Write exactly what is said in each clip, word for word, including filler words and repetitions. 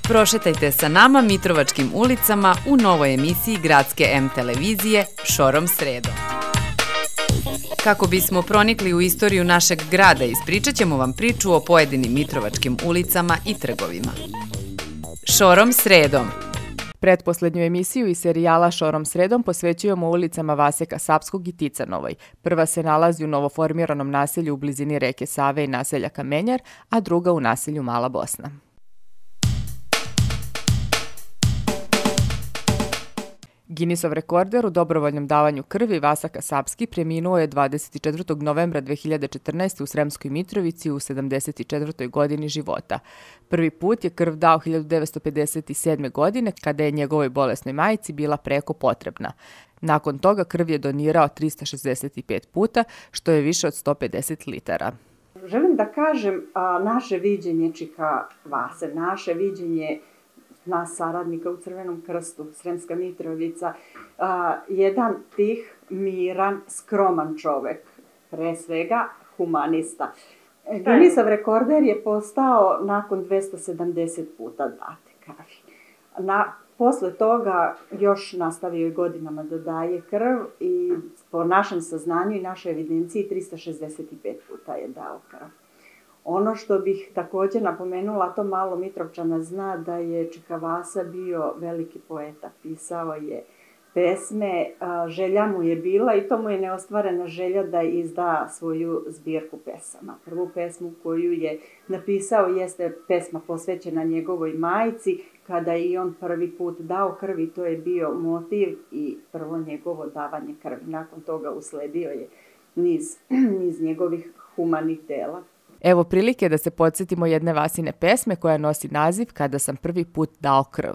Prošetajte sa nama Mitrovačkim ulicama u novoj emisiji Gradske M televizije Šorom sredom. Kako bismo pronikli u istoriju našeg grada, ispričat ćemo vam priču o pojedinim mitrovačkim ulicama i trgovima. Šorom sredom. Pretposlednju emisiju iz serijala Šorom sredom posvećujemo ulicama Vase Kasapskog i Ticanovoj. Prva se nalazi u novoformiranom naselju u blizini reke Save i naselja Kamenjar, a druga u naselju Mala Bosna. Guinnessov rekorder u dobrovoljnom davanju krvi Vasa Kasapski preminuo je dvadeset četvrtog novembra dve hiljade četrnaeste. u Sremskoj Mitrovici u sedamdeset četvrtoj godini života. Prvi put je krv dao hiljadu devetsto pedeset sedme. godine kada je njegovoj bolesnoj majci bila preko potrebna. Nakon toga krv je donirao trista šezdeset pet puta, što je više od sto pedeset litara. Želim da kažem a, naše viđenje Čika Vase, naše viđenje nas saradnika u Crvenom krstu, Sremska Mitrovica, a, jedan tih miran, skroman čovek, pre svega humanista. Guinnessov rekorder je postao nakon dvesta sedamdeset puta date krvi. Na, posle toga još nastavio je godinama da daje krv i po našem saznanju i našoj evidenciji trista šezdeset pet puta je dao krv. Ono što bih također napomenula, to malo Mitrovčana zna, da je Čika Vasa bio veliki poeta, pisao je pesme, želja mu je bila i to mu je neostvarena želja da izda svoju zbirku pesama. Prvu pesmu koju je napisao jeste pesma posvećena njegovoj majci, kada je i on prvi put dao krvi, to je bio motiv i prvo njegovo davanje krvi. Nakon toga usledio je niz, niz njegovih humanih dela. Evo prilike da se podsjetimo jedne Vasine pesme koja nosi naziv Kada sam prvi put dao krv.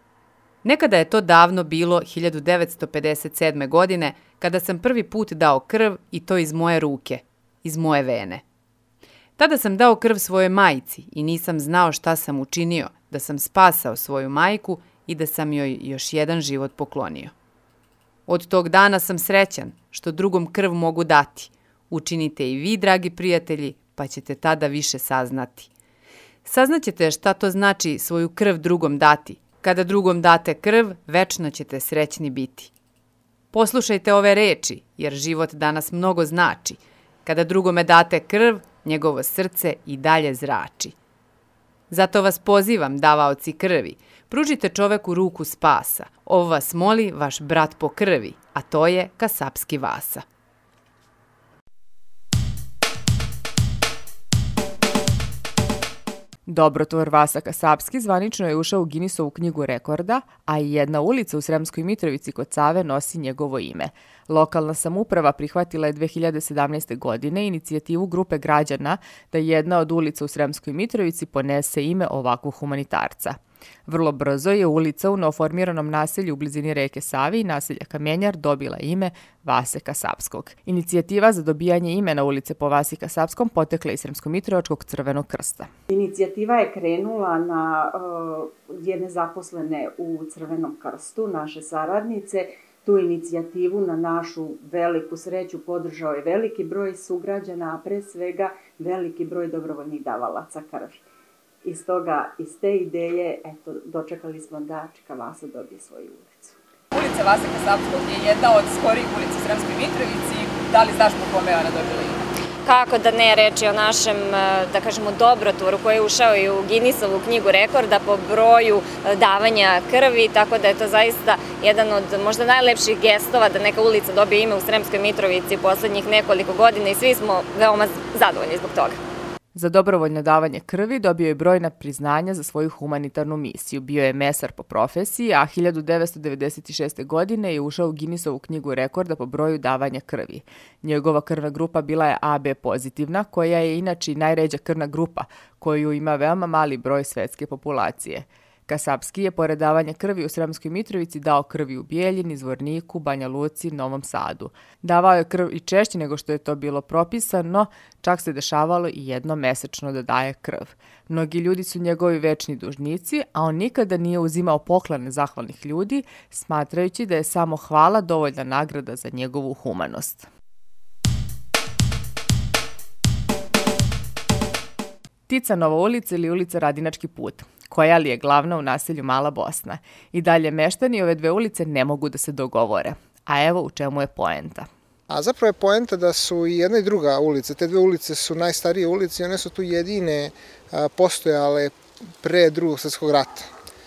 Nekada je to davno bilo hiljadu devetsto pedeset sedme. godine kada sam prvi put dao krv i to iz moje ruke, iz moje vene. Tada sam dao krv svojoj majci i nisam znao šta sam učinio, da sam spasao svoju majku i da sam joj još jedan život poklonio. Od tog dana sam srećan što drugom krv mogu dati. Učinite i vi, dragi prijatelji, pa ćete tada više saznati. Saznaćete šta to znači svoju krv drugom dati. Kada drugom date krv, večno ćete srećni biti. Poslušajte ove reči, jer život danas mnogo znači. Kada drugome date krv, njegovo srce i dalje zrači. Zato vas pozivam, davaoci krvi, pružite čoveku ruku spasa. Ovo vas moli vaš brat po krvi, a to je Kasapski Vasa. Dobrotvor Vasa Kasapski zvanično je ušao u Guinnessovu knjigu rekorda, a i jedna ulica u Sremskoj Mitrovici kod Save nosi njegovo ime. Lokalna samouprava prihvatila je dve hiljade sedamnaeste. godine inicijativu grupe građana da jedna od ulica u Sremskoj Mitrovici ponese ime ovakvog humanitarca. Vrlo brzo je ulica u novoformiranom naselju u blizini reke Save i naselja Kamenjar dobila ime Vase Kasapskog. Inicijativa za dobijanje imena ulice po Vasi Kasapskom potekla iz Sremsko-Mitrovačkog Crvenog krsta. Inicijativa je krenula na uh, jedne zaposlene u Crvenom krstu, naše saradnice. Tu inicijativu na našu veliku sreću podržao je veliki broj sugrađana, a pre svega veliki broj dobrovoljnih davalaca krvi. Iz toga, iz te ideje, eto, dočekali smo da Čika Vasa dobije svoju ulicu. Ulica Vase Kasapskog je jedna od skorijih ulica u Sremskoj Mitrovici. Da li znaš po kome je ona dobila ime? Kako da ne, reći o našem, da kažemo, dobrotvoru koji je ušao i u Guinnessovu knjigu rekorda po broju davanja krvi, tako da je to zaista jedan od možda najlepših gestova da neka ulica dobije ime u Sremskoj Mitrovici poslednjih nekoliko godina i svi smo veoma zadovoljni zbog toga. Za dobrovoljno davanje krvi dobio je brojna priznanja za svoju humanitarnu misiju. Bio je mesar po profesiji, a hiljadu devetsto devedeset šeste. godine je ušao u Guinnessovu knjigu rekorda po broju davanja krvi. Njegova krvna grupa bila je A B pozitivna, koja je inače najređa krvna grupa, koju ima veoma mali broj svetske populacije. Kasapski je, pored davanja krvi u Sremskoj Mitrovici, dao krvi u Bijeljini, Zvorniku, Banja Luci, Novom Sadu. Davao je krv i češće nego što je to bilo propisano, čak se dešavalo i jednom mesečno da daje krv. Mnogi ljudi su njegovi večni dužnici, a on nikada nije uzimao poklone zahvalnih ljudi, smatrajući da je samo hvala dovoljna nagrada za njegovu humanost. Ticanova ulica ili ulica Radinački put. Koja li je glavna u naselju Mala Bosna? I dalje meštani ove dve ulice ne mogu da se dogovore. A evo u čemu je poenta. A zapravo je poenta da su i jedna i druga ulica, te dve ulice su najstarije ulice i one su tu jedine postojale pre Drugog svjetskog rata.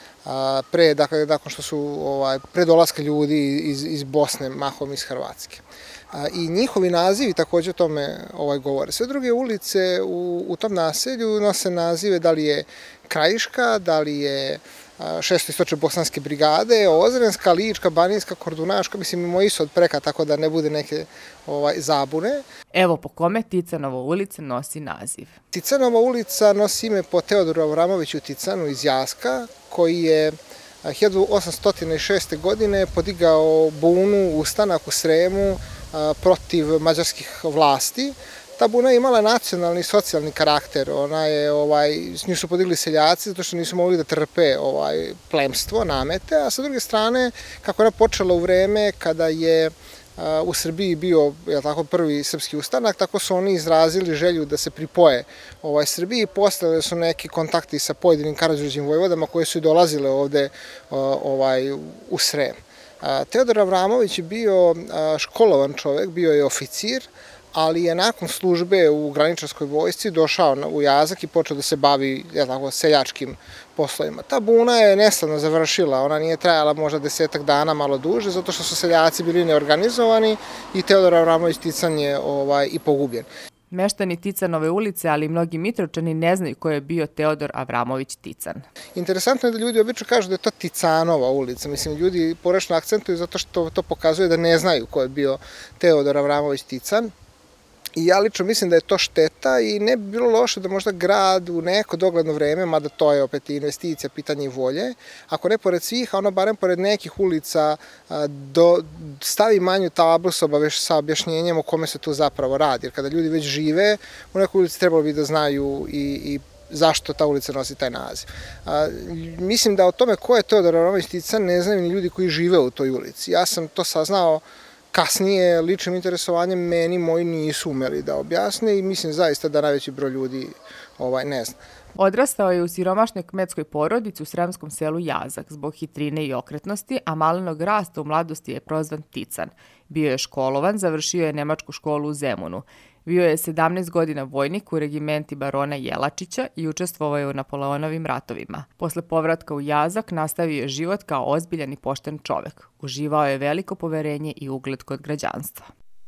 Pre, dakle, nakon što su ovaj, pre dolaska ljudi iz, iz Bosne, mahom iz Hrvatske. I njihovi nazivi također o tome ovaj, govore. Sve druge ulice u, u tom naselju nose nazive da li je Krajiška, da li je šesto istočne bosanske brigade, Ozrenska, Lička, Banijska, Kordunaška, mislim i moji su od preka, tako da ne bude neke ovaj, zabune. Evo po kome Ticanova ulica nosi naziv. Ticanova ulica nosi ime po Teodoru Avramoviću Ticanu iz Jaska, koji je hiljadu osamsto šeste. godine podigao bunu, ustanak u Sremu protiv mađarskih vlasti. Ta buna je imala nacionalni i socijalni karakter. Ona je, ovaj, s nju su podigli seljaci zato što nisu mogli da trpe ovaj, plemstvo, namete, a sa druge strane, kako je ona počela u vreme kada je a, u Srbiji bio je tako, prvi srpski ustanak, tako su oni izrazili želju da se pripoje ovaj, Srbiji. Postojali su neki kontakti sa pojedinim karađorđim vojvodama koje su i dolazile ovde ovaj, u Srem. A, Teodor Avramović je bio a, školovan čovek, bio je oficir, ali je nakon službe u graničarskoj vojsci došao u Jazak i počeo da se bavi ja tako, seljačkim poslovima. Ta buna je neslavno završila, ona nije trajala možda desetak dana, malo duže, zato što su seljaci bili neorganizovani i Teodor Avramović Tican je ovaj, i pogubljen. Meštani Ticanove ulice, ali i mnogi Mitrovčani ne znaju ko je bio Teodor Avramović Tican. Interesantno je da ljudi obično kažu da je to Ticanova ulica. Mislim, ljudi pogrešno akcentuju zato što to pokazuje da ne znaju ko je bio Teodor Avramović Tican. I ja lično mislim da je to šteta i ne bi bilo loše da možda grad u neko dogledno vreme, mada to je opet investicija, pitanje i volje, ako ne pored svih, a ono barem pored nekih ulica do, stavi manju tablu sa, obaveš, sa objašnjenjem o kome se tu zapravo radi. Jer kada ljudi već žive, u nekoj ulici trebalo bi da znaju i, i zašto ta ulica nosi taj naziv. A, mislim da o tome ko je Teodor Avramović Tican ne znaju ni ljudi koji žive u toj ulici. Ja sam to saznao kasnije ličnim interesovanjem, meni moji nisu umeli da objasne i mislim zaista da najveći broj ljudi ovaj, ne zna. Odrastao je u siromašnoj kmetskoj porodici u sremskom selu Jazak zbog hitrine i okretnosti, a malenog rasta u mladosti je prozvan Tican. Bio je školovan, završio je nemačku školu u Zemunu. Bio je sedamnaest godina vojnik u regimenti barona Jelačića i učestvovao je u Napoleonovim ratovima. Posle povratka u Jazak nastavio je život kao ozbiljan i pošten čovek. Uživao je veliko poverenje i ugled kod građanstva.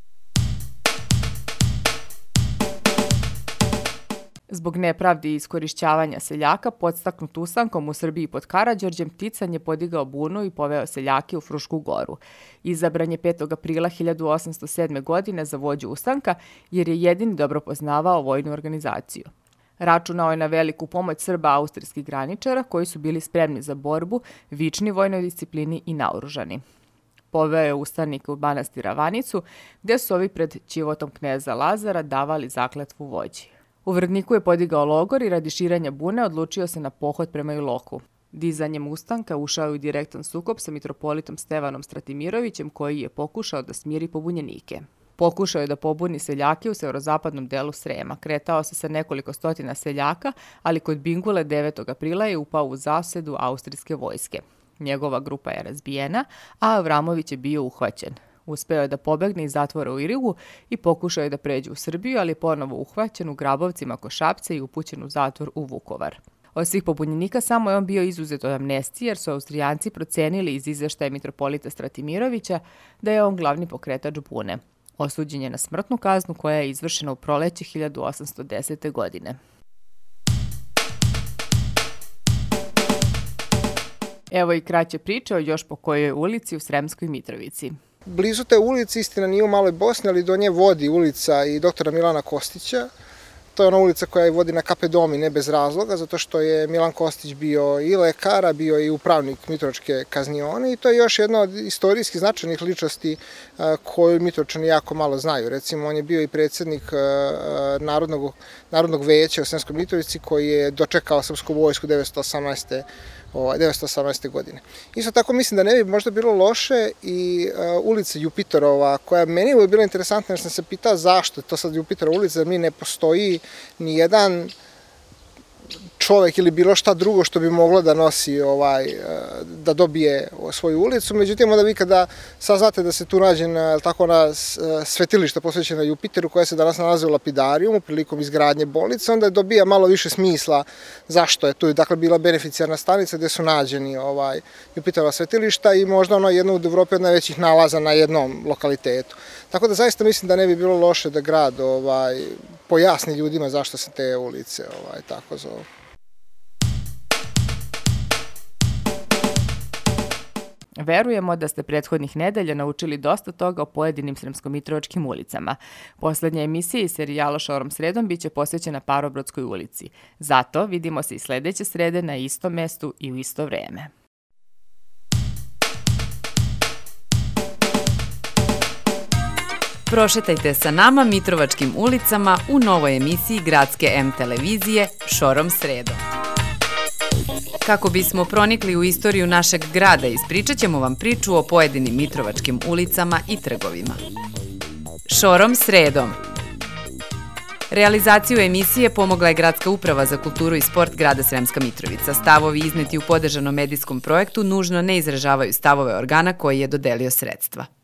Zbog nepravdi i iskorišćavanja seljaka, podstaknut ustankom u Srbiji pod Karađorđem, Tican je podigao bunu i poveo seljake u Frušku goru. Izabran je petog aprila hiljadu osamsto sedme. godine za vođu ustanka, jer je jedini dobro poznavao vojnu organizaciju. Računao je na veliku pomoć Srba austrijskih graničara, koji su bili spremni za borbu, vični vojnoj disciplini i naoružani. Poveo je ustanike u manastir Ravanicu, gde su ovi pred ćivotom kneza Lazara davali zakletvu vođi. U Vrdniku je podigao logor i radi širenja bune odlučio se na pohod prema Iloku. Dizanjem ustanka ušao je u direktan sukob sa mitropolitom Stevanom Stratimirovićem, koji je pokušao da smiri pobunjenike. Pokušao je da pobuni seljake u severozapadnom delu Srema. Kretao se sa nekoliko stotina seljaka, ali kod Bingule devetog aprila je upao u zasedu austrijske vojske. Njegova grupa je razbijena, a Avramović je bio uhvaćen. Uspeo je da pobegne iz zatvora u Irigu i pokušao je da pređe u Srbiju, ali je ponovo uhvaćen u Grabovcima kod Šapca i upućen u zatvor u Vukovar. Od svih pobunjenika samo je on bio izuzet od amnestije, jer su Austrijanci procenili iz izveštaja mitropolita Stratimirovića da je on glavni pokretač bune. Osuđen je na smrtnu kaznu koja je izvršena u proleće hiljadu osamsto desete. godine. Evo i kraće priče o još po kojoj ulici u Sremskoj Mitrovici. Blizu te ulici, istina nije u Maloj Bosni, ali do nje vodi ulica i doktora Milana Kostića. To je ona ulica koja vodi na Kapedomi, ne bez razloga, zato što je Milan Kostić bio i lekar, bio i upravnik Mitrovačke kaznione i to je još jedna od istorijskih značajnih ličnosti koju Mitrovčani jako malo znaju. Recimo, on je bio i predsjednik Narodnog, Narodnog veća u Sremskoj Mitrovici koji je dočekao srpsku vojsku devetsto osamnaeste. godine. Isto tako mislim da ne bi možda bilo loše i uh, ulica Jupiterova, koja meni je bila interesantna jer sam se pitao zašto je to sad Jupiterova ulica, da mi ne postoji ni jedan čovek ili bilo šta drugo što bi moglo da nosi, ovaj, da dobije svoju ulicu. Međutim, onda vi kada saznate da se tu nađe na, tako, na svetilište posvećeno Jupiteru koje se danas nalaze u lapidarijumu prilikom izgradnje bolnice, onda dobija malo više smisla zašto je tu. Dakle, bila beneficijarna stanica gde su nađeni ovaj, Jupiterova svetilišta i možda ono jedno od Evrope od najvećih nalaza na jednom lokalitetu. Tako da zaista mislim da ne bi bilo loše da grad ovaj, pojasni ljudima zašto se te ulice ovaj, tako zovu. Verujemo da ste prethodnih nedelja naučili dosta toga o pojedinim sremsko-mitrovačkim ulicama. Poslednja emisija iz serijala Šorom sredom biće posvećena Parobrodskoj ulici. Zato vidimo se i sledeće srede na istom mestu i u isto vreme. Prošetajte sa nama Mitrovačkim ulicama u novoj emisiji Gradske M televizije Šorom sredom. Kako bismo pronikli u istoriju našeg grada, ispričat ćemo vam priču o pojedinim mitrovačkim ulicama i trgovima. Šorom sredom. Realizaciju emisije pomogla je Gradska uprava za kulturu i sport grada Sremska Mitrovica. Stavovi izneti u podržanom medijskom projektu nužno ne izražavaju stavove organa koji je dodelio sredstva.